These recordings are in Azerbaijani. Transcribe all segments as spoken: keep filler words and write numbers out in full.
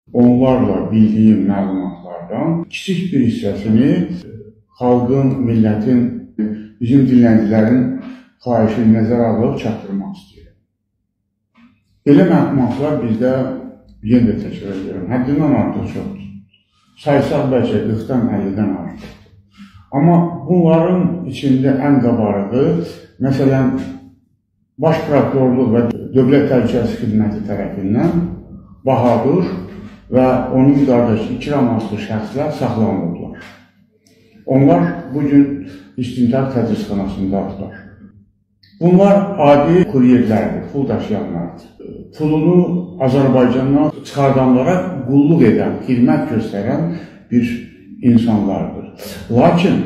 onlarla bildiyim məlumatlardan kiçik bir hissəsini xalqın, millətin, bizim dinləyicilərin xahişini nəzərə alıb çatdırmaq istəyirəm. Belə məlumatlar bizdə, yenə də təkrar edirəm, həddindən artıq çoxdur. Saysaq bəlkə qırxdan əllidən artıqdır. Amma bunların içində ən qabarığı, məsələn, Baş Prokurorluq və Dövlət Təhlükəsizlik Xidməti tərəfindən Bahadur və onun qardaşı İkram adlı şəxslər saxlanılırlar. Onlar bugün İstintaq Tədrisxanasındadırlar. Bunlar adi kuryerlərdir, pul daşıyanlardır. Pulunu Azərbaycandan çıxardanlara qulluq edən, xidmət göstərən bir insanlardır. Lakin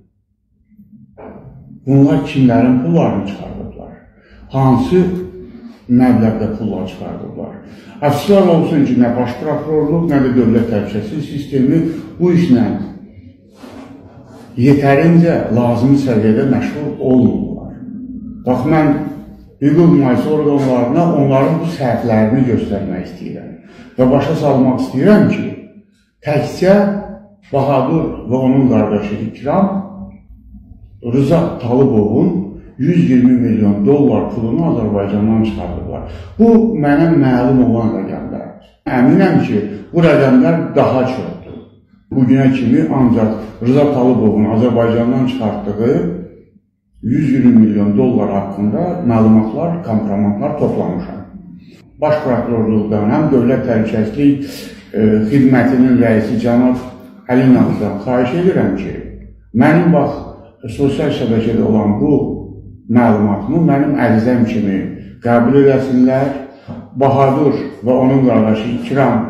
bunlar kimlərin pullarını çıxardıblar? Hansı məbləğdə pullar çıxardıblar? Əfsuslar olsun ki, nə Baş Prokurorluq, nə də Dövlət Təhlükəsizlik sistemi bu işlə yetərincə lazımi səviyyədə məşğul olmurlar. Bax, mən hüquq mühafizə orqanlarına onların bu səhvlərini göstərmək istəyirəm və başa salmaq istəyirəm ki, təkcə Bahadur və onun qardaşı İkram Rıza Talıbovun yüz iyirmi milyon dollar pulunu Azərbaycandan çıxardıblar. Bu, mənə məlum olan rəqəmlərdir. Əminəm ki, bu rəqəmlər daha çoxdur. Bugünə kimi ancaq Rıza Talıbovun Azərbaycandan çıxartdığı yüz iyirmi milyon dollar haqqında məlumatlar, kompromatlar toplamışam. Baş Prokurorluqdan, həm Dövlət Təhlükəsizlik Xidmətinin rəisi cənab Əlinovdan xahiş edirəm ki, mənim bax, sosial şəbəkədə olan bu məlumatımı mənim ərizəm kimi qəbul edəsinlər. Bahadur və onun qardaşı İkram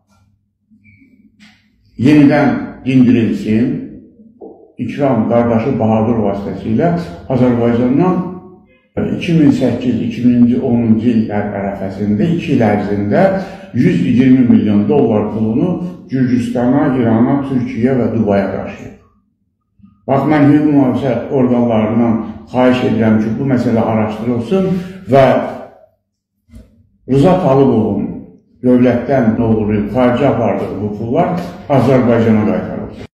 yenidən dindirilsin. İkram qardaşı Bahadur vasitəsilə Azərbaycandan iki min səkkiz iki min onuncu illər ərəfəsində iki il ərzində yüz iyirmi milyon dollar pulunu Gürcüstana, İrana, Türkiyə və Dubaya daşıyıb. Bax, mən hüquq mühafizə orqanlarından xahiş edirəm ki, bu məsələ araşdırılsın və Rıza Talıbovun dövlətdən doğrayıb xaricə apardığı bu pullar Azərbaycana qaytarılsın.